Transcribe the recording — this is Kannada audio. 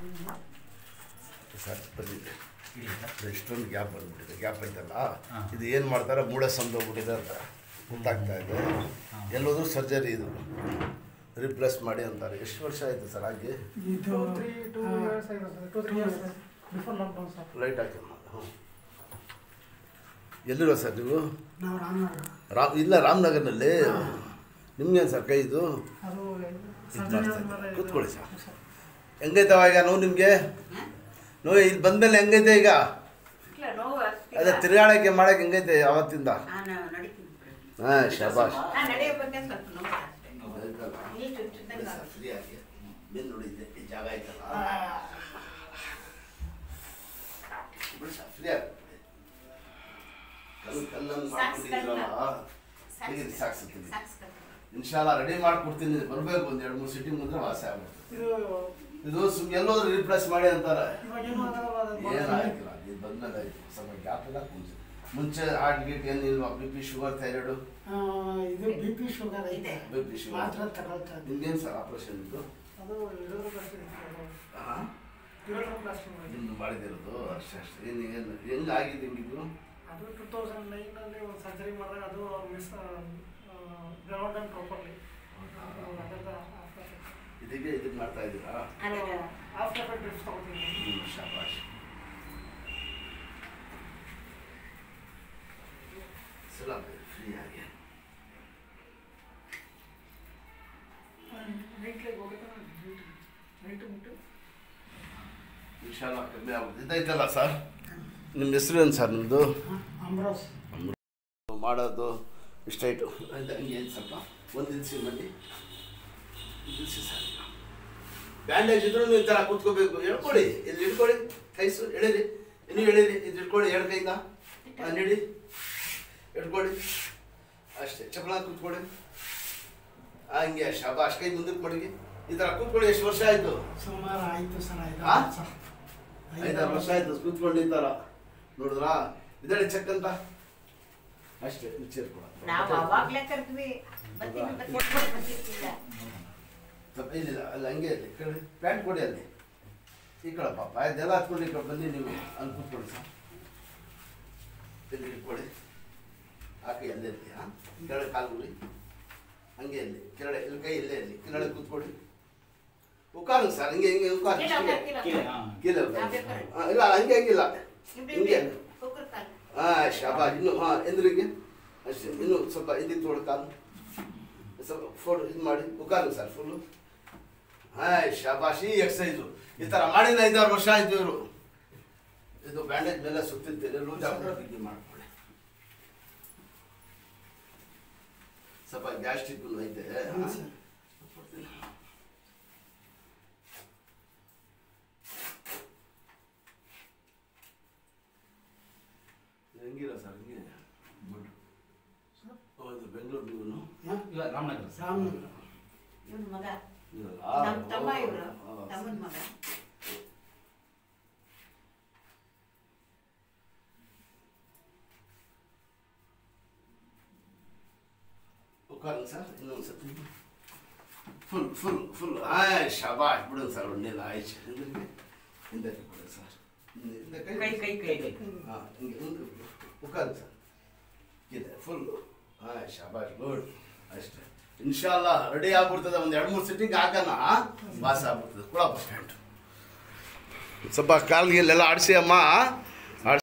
ಸರ್ ಬಂದಿದೆ ಇಷ್ಟೊಂದು ಗ್ಯಾಪ್ ಬಂದುಬಿಟ್ಟಿದೆ. ಗ್ಯಾಪ್ ಐತಲ್ಲ, ಇದು ಏನು ಮಾಡ್ತಾರೆ, ಮೂಳೆ ಸಂದೋಗ್ಬಿಟ್ಟಿದೆ ಅಂತ ಗೊತ್ತಾಗ್ತಾ ಇದೆ. ಎಲ್ಲೋದ್ರೂ ಸರ್ಜರಿ ಇದು ರಿಪ್ಲೇಸ್ ಮಾಡಿ ಅಂತಾರೆ. ಎಷ್ಟು ವರ್ಷ ಆಯಿತು ಸರ್ ಹಾಗೆ? ಲೈಟ್ ಹಾಕಿ. ಹ್ಞೂ, ಎಲ್ಲಿರೋ ಸರ್ ನೀವು? ಇಲ್ಲ, ರಾಮನಗರ್ನಲ್ಲಿ. ನಿಮ್ಗೇನು ಸರ್ ಕೈ ಇದು ಕೂತ್ಕೊಳ್ಳಿ ಸರ್. ಹೆಂಗೈತವ ಈಗ ನೋವು ನಿಮಗೆ? ನೋವು ಇಲ್ಲಿ ಬಂದಮೇಲೆ ಹೆಂಗೈತೆ ಈಗ? ಅದೇ ತಿರುಗಾಡಕ್ಕೆ ಮಾಡಕ್ಕೆ ಹೆಂಗೈತೆ ಅವತ್ತಿಂದ? ಹಾಂ, ಶಾಬಾಷ್. ನೋಡಿದ್ದೆ ಜಾಗ ಆಯ್ತಲ್ಲ, ಫ್ರೀ ಆಗುತ್ತೆ. ಕಲ್ಲನ್ನು ಮಾಡ್ಕೊಂಡಿದ್ರಲ್ಲ, ಸಾಕ್ಸುತ್ತೀನಿ. ಇನ್ಶಾಲ್ಲ ರೆಡಿ ಮಾಡ್ಕೊಡ್ತೀನಿ. ಬರಬೇಕು, ಒಂದು 2-3 ಸಿಟ್ಟಿಂಗ್ ಬಂದರೆ ವಾಸ ಆಗ್ಬಿಡ್ತದೆ. ಇದು ಎಲ್ಲೋದ್ರೂ ರಿಪ್ಲೇಸ್ ಮಾಡಿ ಅಂತಾರೆ. ಏನಾಗಿಲ್ಲ, ಇದು ಬಂದ್ಮೇಲೆ ಆಯಿತು. ಸ್ವಲ್ಪ ಗ್ಯಾಪ್ ಇಲ್ಲ. ಮುಂಚೆ ಹಾರ್ಟ್ ಗೀಟ್ ಏನಿಲ್ವಾ? B P sugar thyroid? B P sugar ಇದೆ. ನಿಮ್ಗೇನು ಸರ್ ಆಪ್ರೇಷನ್ ಇದು? ಇನ್ನು ಮಾಡಿದಿರೋದು ಅಷ್ಟೇ ಅಷ್ಟೇ. ಏನು ಹೆಂಗೆ ಆಗಿದೆ ನಿಮಗಿದು? ಅದು 2009 ಒಂದು ಸರ್ಜರಿ ಮಾಡಿದಾಗ ಅದು ಮಿಸ್ ಡೆವಲಪ್ಮೆಂಟ್ ಪ್ರಾಪರ್ಲಿ ಇದಕ್ಕೆ ಮಾಡ್ತಾ ಇದ್ದೀರಾ? ಆಫ್ಟರ್ ಡ್ರಿಪ್ಸ್ ತಗೋತೀನಿ. ಶಾಬಾಷ್. ಫ್ರೀ ಆಗಿ ಇನ್ಶಾಲ್ಲ ಕಮ್ಮಿ ಆಗುತ್ತೆ. ಇದೈತಲ್ಲ ಸರ್, ನಿಮ್ಮ ಹೆಸರು ಏನು ಸರ್ ನಿಮ್ಮದು? ಮಾಡೋದು ಇಷ್ಟಾಯಿತು. ಹಂಗೆ ಏನು ಸ್ವಲ್ಪ ಒಂದು ದಿವಸ ಬನ್ನಿ, ದಿವಸ ಸರ್. ಬ್ಯಾಂಡೇಜ್ ಇದ್ರೂ ನೀವು ಈ ಥರ ಕೂತ್ಕೋಬೇಕು. ಹೇಳ್ಕೊಡಿ, ಇಲ್ಲಿ ಹಿಡ್ಕೊಳ್ಳಿ, ಕೈಸು ಎಳೀರಿ, ಇನ್ನೂ ಎಳೀರಿ. ಇದು ಹಿಡ್ಕೊಳ್ಳಿ, 2 ಕೈಯಿಂದ ನೀಡಿ ಹಿಡ್ಕೊಳ್ಳಿ ಅಷ್ಟೇ. ಚಪ್ಪಲ ಕೂತ್ಕೊಳ್ಳಿ, ಹಂಗೆ. ಶಾಬಾಷ್. ಕೈ ಮುಂದಕ್ಕೆ ಮಡಗಿ ಈ ಥರ ಕೂತ್ಕೊಳ್ಳಿ. ಎಷ್ಟು ವರ್ಷ ಆಯಿತು? ಸುಮಾರು ಆಯಿತು ಸರ್. 5-6 ವರ್ಷ ಆಯಿತು ಕೂತ್ಕೊಂಡು ಈ ಥರ. ನೋಡಿದ್ರಾ? ಇದರಲ್ಲಿ ಚೆಕ್ ಅಂತ ಅಷ್ಟೇ. ಸೇರ್ಕೊಡ ಇಲ್ಲ, ಅಲ್ಲಿ ಹಂಗೆ ಇರಲಿ. ಕಡೆ ಪ್ಯಾಂಟ್ ಕೊಡಿ, ಅಲ್ಲಿ ಈ ಕಡೆ ಪಾಪ ಅದೆಲ್ಲ ಹತ್ಕೊಂಡು ಈ ಕಡೆ ಬನ್ನಿ. ನೀವು ಅಲ್ಲಿ ಕೂತ್ಕೊಳ್ಳಿ ಸರ್. ಇಲ್ಲಿ ಇಟ್ಕೊಳ್ಳಿ, ಹಾಕಿ ಅಲ್ಲೇ ಇರಲಿ. ಹಾಂ, ಕೆಳಗೆ ಕಾಲುಗುಳಿ ಹಂಗೆ ಇರಲಿ. ಕೆಳಗಡೆ ಇಲ್ಲಿ ಕೈ ಇಲ್ಲೇ ಇರಲಿ. ಕೆಳಗಡೆ ಕೂತ್ಕೊಳ್ಳಿ. ಉಕ್ಕಾಲು ಸರ್, ಹಿಂಗೆ ಹಿಂಗೆ ಉಕ್ಕಾಲು. ಕೀಲ ಇಲ್ಲ, ಹಂಗೆ ಹಂಗಿಲ್ಲ, ಹಿಂಗೆ. ಹಾಂ, ಶಾಬಾಷ್. ಇನ್ನು ಹಾಂ ಎದುರಿಗೆ ಅಷ್ಟೇ. ಇನ್ನು ಸ್ವಲ್ಪ ಇದಕ್ಕೆ ತೋಡು ಕಾಲು ಸ್ವಲ್ಪ ಫೋಟೋ ಇದು ಮಾಡಿ. ಉಕ್ಕಾಲು ಸರ್ ಫುಲ್ಲು. ಹಾಂ, ಶಾಬಾಷ್. ಈ ಎಕ್ಸಸೈಸು ಈ ಥರ ಮಾಡಿದ 5-6 ವರ್ಷ ಆಯಿತು ಇವರು. ಇದು ಬ್ಯಾಂಡೇಜ್ ಮೇಲೆ ಸುತ್ತಿರ್ತೀರಿ, ಲೂಸ್ ಆಗ್ಬಿಟ್ಟು ಮಾಡ್ಕೊಳ್ಳಿ. ಸ್ವಲ್ಪ ಗ್ಯಾಸ್ಟ್ರಿಕ್ ಐತೆ. ಹೆಂಗಿಲ್ಲ ಸರ್? ಹಿಂಗೆ ಹೌದು. ಬೆಂಗಳೂರು ನೀವು? ಇಲ್ಲ, ರಾಮನಗರ. ಇವನ ಮಗ, ತಮ್ಮ, ಇವರು ತಮ್ಮನ ಮಗ. ಉಕ್ಕಾಲು ಸರ್, ಇನ್ನೊಂದು ಸತಿ ಫುಲ್. ಆಯ್ ಶಾಬಾಷ್. ಬಿಡೋದು ಸರ್, ಒಳ್ಳೆಲ್ಲ ಆಯ್ತು. ಹಿಂದಕ್ಕೆ ಕೊಡಿ ಸರ್. ಹಾಂ, ಹಿಂಗೆ ಮುಂದೆ ಉಕ್ಕಾಲು ಸರ್. ಇದೆ ಫುಲ್ಲು. ಹಾಂ, ಶಾಬಾಷ್. ಗುಡ್. ಅಷ್ಟೇ. ಇನ್ಶಾಲ್ಲ ರೆಡಿ ಆಗ್ಬಿಡ್ತದೆ. ಒಂದು 2-3 ಸಿಟ್ಟಿಂಗ್ ಹಾಕೋಣ, ಬಾಸ್ ಆಗ್ಬಿಡ್ತದೆ. ಕೊಡಪ್ಪ ಪ್ಯಾಂಟು. ಸ್ವಲ್ಪ ಕಾಲ್ಗೆಲ್ಲ ಆಡಿಸಿ ಅಮ್ಮ.